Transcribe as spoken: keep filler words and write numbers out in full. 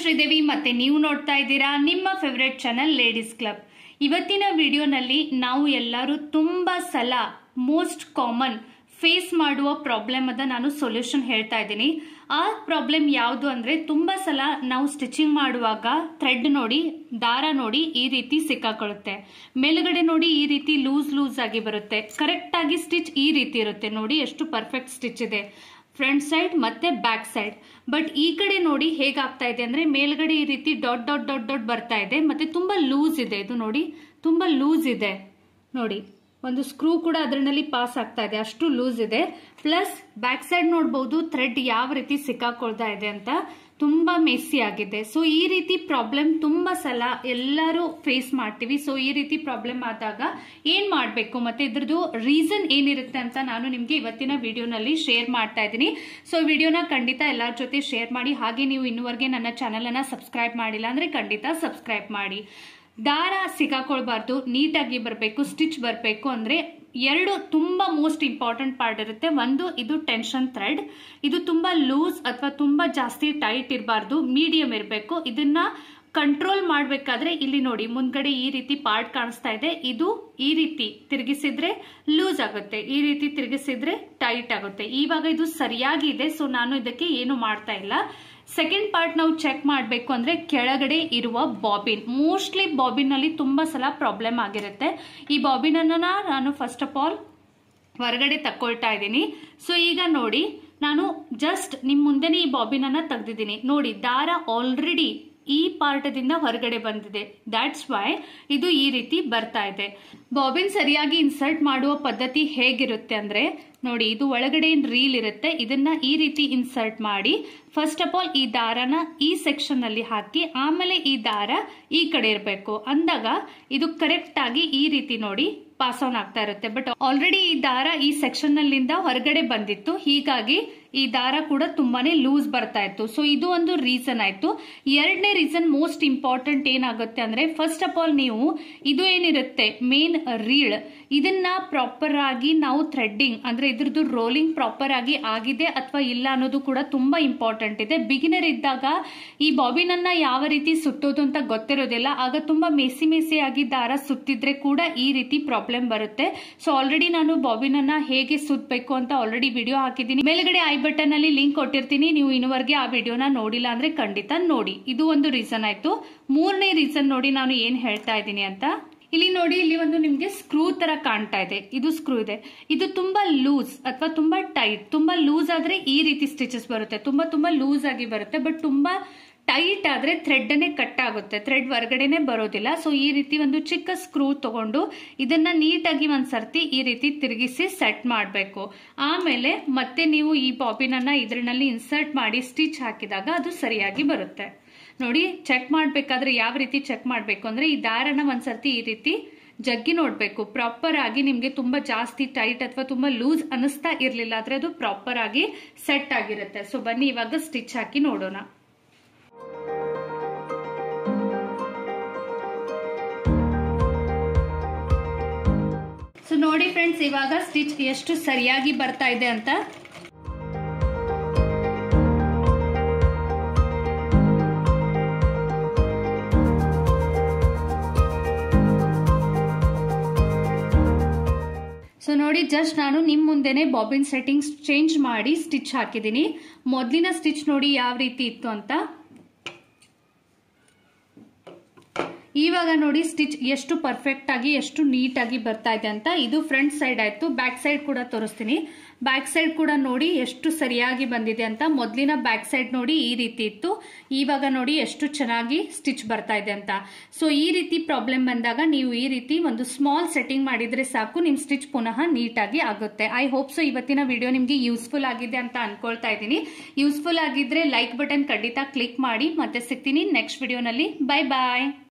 ಶ್ರೀದೇವಿ ಮತ್ತೆ ನೀವು ನೋಡ್ತಾ ಇದ್ದೀರಾ ನಿಮ್ಮ ಫೇವರೇಟ್ ಚಾನೆಲ್ ಲೇಡೀಸ್ ಕ್ಲಬ್. ಇವತ್ತಿನ ವಿಡಿಯೋನಲ್ಲಿ ನಾವು ಎಲ್ಲರೂ ತುಂಬಾ ಸಲ ಮೋಸ್ಟ್ ಕಾಮನ್ ಫೇಸ್ ಮಾಡುವ ಪ್ರಾಬ್ಲಮ್ ಅದ ನಾನು ಸೊಲ್ಯೂಷನ್ ಹೇಳ್ತಾ ಇದ್ದೀನಿ. ಆ ಪ್ರಾಬ್ಲಮ್ ಯಾವುದು ಅಂದ್ರೆ ತುಂಬಾ ಸಲ ನಾವು ಸ್ಟಿಚಿಂಗ್ ಮಾಡುವಾಗ ಥ್ರೆಡ್ ನೋಡಿ ದಾರ ನೋಡಿ ಈ ರೀತಿ ಸಿಕ್ಕಾಕೊಳ್ಳುತ್ತೆ. ಮೇಲ್ಗಡೆ ನೋಡಿ ಈ ರೀತಿ ಲೂಸ್ ಲೂಸ್ ಆಗಿ ಬರುತ್ತೆ. ಕರೆಕ್ಟ್ ಆಗಿ ಸ್ಟಿಚ್ ಈ ರೀತಿ ಇರುತ್ತೆ. ನೋಡಿ ಎಷ್ಟು ಪರ್ಫೆಕ್ಟ್ ಸ್ಟಿಚ್ ಇದೆ ಫ್ರಂಟ್ ಸೈಡ್ ಮತ್ತೆ ಬ್ಯಾಕ್ ಸೈಡ್. ಬಟ್ ಈ ಕಡೆ ನೋಡಿ ಹೇಗಾಗ್ತಾ ಇದೆ ಅಂದ್ರೆ ಮೇಲ್ಗಡೆ ಈ ರೀತಿ ಡಾಟ್ ಡಾಟ್ ಡಾಟ್ ಡಾಟ್ ಬರ್ತಾ ಇದೆ ಮತ್ತೆ ತುಂಬಾ ಲೂಸ್ ಇದೆ. ಇದು ನೋಡಿ ತುಂಬಾ ಲೂಸ್ ಇದೆ. ನೋಡಿ ಒಂದು ಸ್ಕ್ರೂ ಕೂಡ ಅದರಲ್ಲಿ ಪಾಸ್ ಆಗ್ತಾ ಇದೆ, ಅಷ್ಟು ಲೂಸ್ ಇದೆ. ಪ್ಲಸ್ ಬ್ಯಾಕ್ ಸೈಡ್ ನೋಡಬಹುದು ಥ್ರೆಡ್ ಯಾವ ರೀತಿ ಸಿಕ್ಕಾಕೊಳ್ತಾ ಇದೆ ಅಂತ, ತುಂಬಾ ಮೆಸ್ಸಿ ಆಗಿದೆ. ಸೊ ಈ ರೀತಿ ಪ್ರಾಬ್ಲಮ್ ತುಂಬಾ ಸಲ ಎಲ್ಲರೂ ಫೇಸ್ ಮಾಡ್ತೀವಿ. ಸೊ ಈ ರೀತಿ ಪ್ರಾಬ್ಲಮ್ ಆದಾಗ ಏನ್ ಮಾಡ್ಬೇಕು ಮತ್ತೆ ಇದ್ರದ್ದು ರೀಸನ್ ಏನಿರುತ್ತೆ ಅಂತ ನಾನು ನಿಮ್ಗೆ ಇವತ್ತಿನ ವಿಡಿಯೋನಲ್ಲಿ ಶೇರ್ ಮಾಡ್ತಾ ಇದ್ದೀನಿ. ಸೊ ವಿಡಿಯೋನ ಖಂಡಿತ ಎಲ್ಲರ ಜೊತೆ ಶೇರ್ ಮಾಡಿ. ಹಾಗೆ ನೀವು ಇನ್ನುವರೆಗೆ ನನ್ನ ಚಾನೆಲ್ ಅನ್ನ ಸಬ್ಸ್ಕ್ರೈಬ್ ಮಾಡಿಲ್ಲ ಅಂದ್ರೆ ಖಂಡಿತ ಸಬ್ಸ್ಕ್ರೈಬ್ ಮಾಡಿ. ದಾರ ಸಿಕ್ಕಾಕೊಳ್ಬಾರ್ದು, ನೀಟಾಗಿ ಬರಬೇಕು, ಸ್ಟಿಚ್ ಬರಬೇಕು ಅಂದ್ರೆ ಎರಡು ತುಂಬಾ ಮೋಸ್ಟ್ ಇಂಪಾರ್ಟೆಂಟ್ ಪಾರ್ಟ್ ಇರುತ್ತೆ. ಒಂದು ಇದು ಟೆನ್ಷನ್ ಥ್ರೆಡ್, ಇದು ತುಂಬಾ ಲೂಸ್ ಅಥವಾ ತುಂಬಾ ಜಾಸ್ತಿ ಟೈಟ್ ಇರಬಾರ್ದು, ಮೀಡಿಯಂ ಇರಬೇಕು. ಇದನ್ನ ಕಂಟ್ರೋಲ್ ಮಾಡಬೇಕಾದ್ರೆ ಇಲ್ಲಿ ನೋಡಿ ಮುಂದ್ಗಡೆ ಈ ರೀತಿ ಪಾರ್ಟ್ ಕಾಣಿಸ್ತಾ ಇದೆ. ಇದು ಈ ರೀತಿ ತಿರುಗಿಸಿದ್ರೆ ಲೂಸ್ ಆಗುತ್ತೆ, ಈ ರೀತಿ ತಿರುಗಿಸಿದ್ರೆ ಟೈಟ್ ಆಗುತ್ತೆ. ಇವಾಗ ಇದು ಸರಿಯಾಗಿ ಇದೆ. ಸೊ ನಾನು ಇದಕ್ಕೆ ಏನು ಮಾಡ್ತಾ ಇಲ್ಲ. ಸೆಕೆಂಡ್ ಪಾರ್ಟ್ ನಾವು ಚೆಕ್ ಮಾಡಬೇಕು ಅಂದ್ರೆ ಕೆಳಗಡೆ ಇರುವ ಬಾಬಿನ್. ಮೋಸ್ಟ್ಲಿ ಬಾಬಿನ್ ನಲ್ಲಿ ತುಂಬಾ ಸಲ ಪ್ರಾಬ್ಲಮ್ ಆಗಿರುತ್ತೆ. ಈ ಬಾಬಿನ್ ಅನ್ನ ನಾನು ಫಸ್ಟ್ ಆಫ್ ಆಲ್ ಹೊರಗಡೆ ತಕೊಳ್ತಾ ಇದ್ದೀನಿ. ಸೊ ಈಗ ನೋಡಿ ನಾನು ಜಸ್ಟ್ ನಿಮ್ ಮುಂದೆನೆ ಈ ಬಾಬಿನ್ ಅನ್ನ ತೆಗ್ದಿದ್ದೀನಿ. ನೋಡಿ ದಾರ ಆಲ್ರೆಡಿ ಈ ಪಾರ್ಟದಿಂದ ಹೊರಗಡೆ ಬಂದಿದೆ. ದಾಟ್ಸ್ ವೈ ಇದು ಈ ರೀತಿ ಬರ್ತಾ ಇದೆ. ಬಾಬಿನ್ ಸರಿಯಾಗಿ ಇನ್ಸರ್ಟ್ ಮಾಡುವ ಪದ್ಧತಿ ಹೇಗಿರುತ್ತೆ ಅಂದ್ರೆ ನೋಡಿ, ಇದು ಒಳಗಡೆ ರೀಲ್ ಇರುತ್ತೆ, ಇದನ್ನ ಈ ರೀತಿ ಇನ್ಸರ್ಟ್ ಮಾಡಿ ಫಸ್ಟ್ ಆಫ್ ಆಲ್ ಈ ದಾರನ ಈ ಸೆಕ್ಷನ್ ಅಲ್ಲಿ ಹಾಕಿ ಆಮೇಲೆ ಈ ದಾರ ಈ ಕಡೆ ಇರಬೇಕು. ಅಂದಾಗ ಇದು ಕರೆಕ್ಟ್ ಆಗಿ ಈ ರೀತಿ ನೋಡಿ ಪಾಸ್ ಆನ್ ಆಗ್ತಾ ಇರುತ್ತೆ. ಬಟ್ ಆಲ್ರೆಡಿ ಈ ದಾರ ಈ ಸೆಕ್ಷನ್ ನಲ್ಲಿಂದ ಹೊರಗಡೆ ಬಂದಿತ್ತು, ಹೀಗಾಗಿ ಈ ದಾರ ಕೂಡ ತುಂಬಾನೇ ಲೂಸ್ ಬರ್ತಾ ಇತ್ತು. ಸೊ ಇದು ಒಂದು ರೀಸನ್ ಆಯ್ತು. ಎರಡನೇ ರೀಸನ್ ಮೋಸ್ಟ್ ಇಂಪಾರ್ಟೆಂಟ್ ಏನಾಗುತ್ತೆ ಅಂದ್ರೆ ಫಸ್ಟ್ ಆಫ್ ಆಲ್ ನೀವು ಇದು ಏನಿರುತ್ತೆ ಮೇನ್ ರೀಲ್, ಇದನ್ನ ಪ್ರಾಪರ್ ಆಗಿ ನಾವು ಥ್ರೆಡ್ಡಿಂಗ್ ಅಂದ್ರೆ ಇದ್ರದ್ದು ರೋಲಿಂಗ್ ಪ್ರಾಪರ್ ಆಗಿ ಆಗಿದೆ ಅಥವಾ ಇಲ್ಲ ಅನ್ನೋದು ಕೂಡ ತುಂಬಾ ಇಂಪಾರ್ಟೆಂಟ್ ಇದೆ. ಬಿಗಿನರ್ ಇದ್ದಾಗ ಈ ಬಾಬಿನ್ ಅನ್ನ ಯಾವ ರೀತಿ ಸುತ್ತೋದು ಅಂತ ಗೊತ್ತಿರೋದಿಲ್ಲ. ಆಗ ತುಂಬಾ ಮೆಸಿ ಮೆಸಿ ಆಗಿ ದಾರ ಸುತ್ತಿದ್ರೆ ಕೂಡ ಈ ರೀತಿ ಪ್ರಾಬ್ಲಮ್ ಬರುತ್ತೆ. ಸೊ ಆಲ್ರೆಡಿ ನಾನು ಬಾಬಿನ್ ಅನ್ನ ಹೇಗೆ ಸುತ್ತಬೇಕು ಅಂತ ಆಲ್ರೆಡಿ ವಿಡಿಯೋ ಹಾಕಿದ್ದೀನಿ. ಮೇಲ್ಗಡೆ ಐ ಬಟನ್ ಅಲ್ಲಿ ಲಿಂಕ್ ಕೊಟ್ಟಿರ್ತೀನಿ. ನೀವು ಇನ್ನುವರೆಗೆ ಆ ವಿಡಿಯೋನ ನೋಡಿಲ್ಲ ಅಂದ್ರೆ ಖಂಡಿತ ನೋಡಿ. ಇದು ಒಂದು ರೀಸನ್ ಆಯ್ತು. ಮೂರನೇ ರೀಸನ್ ನೋಡಿ ನಾನು ಏನ್ ಹೇಳ್ತಾ ಇದ್ದೀನಿ ಅಂತ. ಇಲ್ಲಿ ನೋಡಿ, ಇಲ್ಲಿ ಒಂದು ನಿಮ್ಗೆ ಸ್ಕ್ರೂ ತರ ಕಾಣ್ತಾ ಇದೆ. ಇದು ಸ್ಕ್ರೂ ಇದೆ, ಇದು ತುಂಬಾ ಲೂಸ್ ಅಥವಾ ತುಂಬಾ ಟೈಟ್. ತುಂಬಾ ಲೂಸ್ ಆದ್ರೆ ಈ ರೀತಿ ಸ್ಟಿಚಸ್ ಬರುತ್ತೆ, ತುಂಬಾ ತುಂಬಾ ಲೂಸ್ ಆಗಿ ಬರುತ್ತೆ. ಬಟ್ ತುಂಬಾ ಟೈಟ್ ಆದ್ರೆ ಥ್ರೆಡ್ ಅನ್ನೇ ಕಟ್ ಆಗುತ್ತೆ, ಥ್ರೆಡ್ ಹೊರಗಡೆನೆ ಬರೋದಿಲ್ಲ. ಸೊ ಈ ರೀತಿ ಒಂದು ಚಿಕ್ಕ ಸ್ಕ್ರೂ ತಗೊಂಡು ಇದನ್ನ ನೀಟಾಗಿ ಒಂದ್ಸರ್ತಿ ಈ ರೀತಿ ತಿರುಗಿಸಿ ಸೆಟ್ ಮಾಡಬೇಕು. ಆಮೇಲೆ ಮತ್ತೆ ನೀವು ಈ ಬಾಬಿನ್ ಅನ್ನ ಇದರಲ್ಲಿ ಇನ್ಸರ್ಟ್ ಮಾಡಿ ಸ್ಟಿಚ್ ಹಾಕಿದಾಗ ಅದು ಸರಿಯಾಗಿ ಬರುತ್ತೆ. ನೋಡಿ, ಚೆಕ್ ಮಾಡ್ಬೇಕಾದ್ರೆ ಯಾವ ರೀತಿ ಚೆಕ್ ಮಾಡ್ಬೇಕು ಅಂದ್ರೆ ಈ ದಾರನ ಒಂದ್ಸರ್ತಿ ಈ ರೀತಿ ಜಗ್ಗಿ ನೋಡ್ಬೇಕು. ಪ್ರಾಪರ್ ಆಗಿ ನಿಮ್ಗೆ ತುಂಬಾ ಜಾಸ್ತಿ ಟೈಟ್ ಅಥವಾ ತುಂಬಾ ಲೂಸ್ ಅನಿಸ್ತಾ ಇರ್ಲಿಲ್ಲ ಆದ್ರೆ ಅದು ಪ್ರಾಪರ್ ಆಗಿ ಸೆಟ್ ಆಗಿರುತ್ತೆ. ಸೊ ಬನ್ನಿ ಇವಾಗ ಸ್ಟಿಚ್ ಹಾಕಿ ನೋಡೋಣ. ಸೊ ನೋಡಿ ಫ್ರೆಂಡ್ಸ್, ಇವಾಗ ಸ್ಟಿಚ್ ಎಷ್ಟು ಸರಿಯಾಗಿ ಬರ್ತಾ ಇದೆ ಅಂತ. ಸೊ ನೋಡಿ, ಜಸ್ಟ್ ನಾನು ನಿಮ್ ಮುಂದೆನೆ ಬಾಬಿನ್ ಸೆಟ್ಟಿಂಗ್ಸ್ ಚೇಂಜ್ ಮಾಡಿ ಸ್ಟಿಚ್ ಹಾಕಿದ್ದೀನಿ. ಮೊದಲಿನ ಸ್ಟಿಚ್ ನೋಡಿ ಯಾವ ರೀತಿ ಇತ್ತು ಅಂತ. ಇವಾಗ ನೋಡಿ ಸ್ಟಿಚ್ ಎಷ್ಟು ಪರ್ಫೆಕ್ಟ್ ಆಗಿ ಎಷ್ಟು ನೀಟ್ ಆಗಿ ಬರ್ತಾ ಇದೆ ಅಂತ. ಇದು ಫ್ರಂಟ್ ಸೈಡ್ ಆಯ್ತು. ಬ್ಯಾಕ್ ಸೈಡ್ ಕೂಡ ತೋರಿಸ್ತೀನಿ. ಬ್ಯಾಕ್ ಸೈಡ್ ಕೂಡ ನೋಡಿ ಎಷ್ಟು ಸರಿಯಾಗಿ ಬಂದಿದೆ ಅಂತ. ಮೊದಲಿನ ಬ್ಯಾಕ್ ಸೈಡ್ ನೋಡಿ ಈ ರೀತಿ ಇತ್ತು, ಇವಾಗ ನೋಡಿ ಎಷ್ಟು ಚೆನ್ನಾಗಿ ಸ್ಟಿಚ್ ಬರ್ತಾ ಇದೆ ಅಂತ. ಸೊ ಈ ರೀತಿ ಪ್ರಾಬ್ಲಮ್ ಬಂದಾಗ ನೀವು ಈ ರೀತಿ ಒಂದು ಸ್ಮಾಲ್ ಸೆಟ್ಟಿಂಗ್ ಮಾಡಿದ್ರೆ ಸಾಕು, ನಿಮ್ ಸ್ಟಿಚ್ ಪುನಃ ನೀಟ್ ಆಗಿ ಆಗುತ್ತೆ. ಐ ಹೋಪ್ ಸೊ ಇವತ್ತಿನ ವಿಡಿಯೋ ನಿಮ್ಗೆ ಯೂಸ್ಫುಲ್ ಆಗಿದೆ ಅಂತ ಅನ್ಕೊಳ್ತಾ ಇದ್ದೀನಿ. ಯೂಸ್ಫುಲ್ ಆಗಿದ್ರೆ ಲೈಕ್ ಬಟನ್ ಖಂಡಿತ ಕ್ಲಿಕ್ ಮಾಡಿ. ಮತ್ತೆ ಸಿಗ್ತೀನಿ ನೆಕ್ಸ್ಟ್ ವಿಡಿಯೋನಲ್ಲಿ. ಬೈ ಬಾಯ್.